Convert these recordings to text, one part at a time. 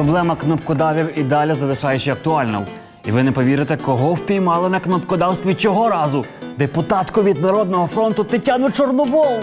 проблема кнопкодавів і далі залишається актуальною. І ви не повірите, кого впіймали на кнопкодавстві цього разу? Депутатку від Народного фронту Тетяну Чорновол.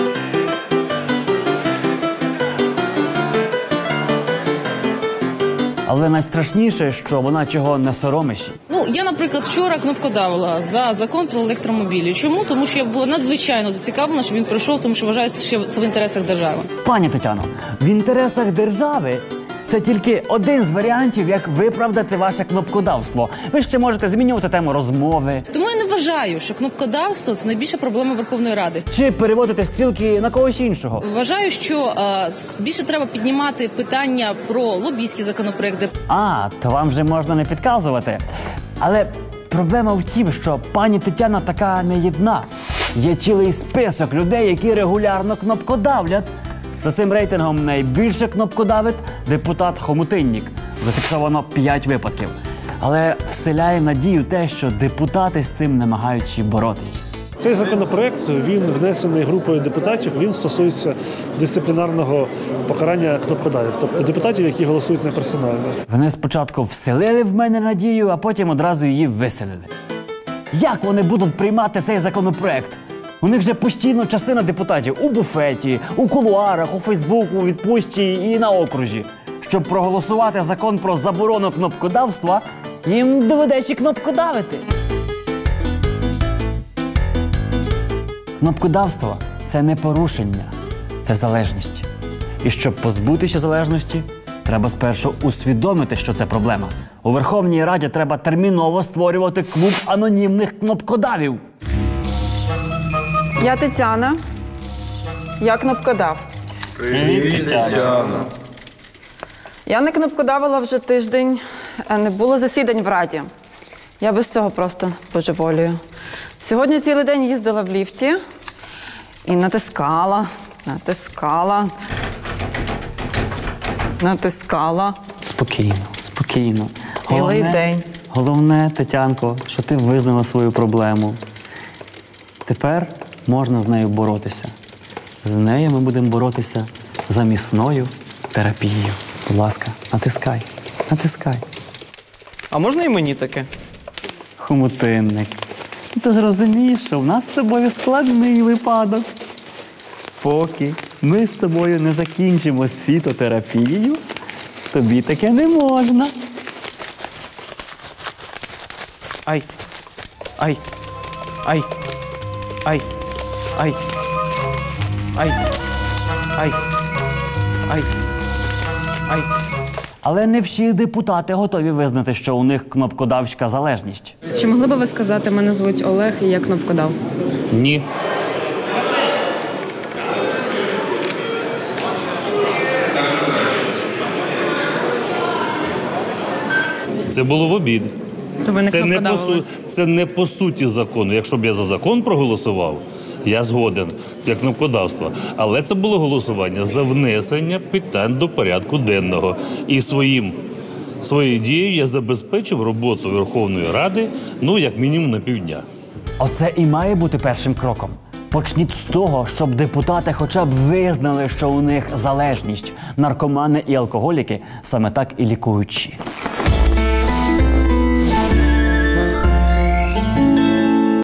Але найстрашніше, що вона чого не соромить. Я, наприклад, вчора кнопкодавила за закон про електромобілі. Чому? Тому що я була надзвичайно зацікавлена, щоб він пройшов, тому що вважається, що це в інтересах держави. Пані Тетяно, в інтересах держави це тільки один з варіантів, як виправдати ваше кнопкодавство. Ви ще можете змінювати тему розмови. Тому я не вважаю, що кнопкодавство – це найбільша проблема Верховної Ради. Чи переводити стрілки на когось іншого. Вважаю, що більше треба піднімати питання про лобійські законопроекти. То вам вже можна не підказувати. Але проблема в тім, що пані Тетяна така не єдна. Є цілий список людей, які регулярно кнопкодавлять. За цим рейтингом найбільше кнопкодавить депутат Хомутиннік. Зафіксовано 5 випадків. Але вселяє надію те, що депутати з цим намагаються боротись. Цей законопроект, він внесений групою депутатів, він стосується дисциплінарного покарання кнопкодавів, тобто депутатів, які голосують не персонально. Вони спочатку вселили в мене надію, а потім одразу її виселили. Як вони будуть приймати цей законопроект? У них же постійно частина депутатів у буфеті, у кулуарах, у Фейсбуку, у відпустці і на окрузі. Щоб проголосувати закон про заборону кнопкодавства, їм доведеться кнопкодавити. Кнопкодавство – це не порушення, це залежність. І щоб позбутися залежності, треба спершу усвідомити, що це проблема. У Верховній Раді треба терміново створювати клуб анонімних кнопкодавів. Я Тетяна. Я кнопкодав. Привіт, Тетяна. Я не кнопкодавила вже тиждень, не було засідань в Раді. Я без цього просто божеволію. Сьогодні цілий день їздила в ліфті і натискала. Спокійно, спокійно. Цілий день. Головне, Тетянко, що ти визнала свою проблему. Тепер можна з нею боротися. З нею ми будемо боротися замісною терапією. Будь ласка, натискай. А можна і мені таке? Хомутинник. Ти ж розумієш, що в нас з тобою складний випадок. Поки ми з тобою не закінчимо з фітотерапією, тобі таке не можна. Ай. Ай. Ай. Ай. Ай. Ай. Ай. Ай. Ай. Але не всі депутати готові визнати, що у них кнопкодавська залежність. Чи могли б ви сказати, мене звуть Олег і я кнопкодав? Ні. Це було в обід. То ви не кнопкодавили? Це не по суті закону. Якщо б я за закон проголосував, я згоден. Це кнопкодавство. Але це було голосування за внесення питань до порядку денного. І своєю дією я забезпечив роботу Верховної Ради, як мінімум на півдня. Оце і має бути першим кроком. Почніть з того, щоб депутати хоча б визнали, що у них залежність. Наркомани і алкоголіки саме так і лікуючі.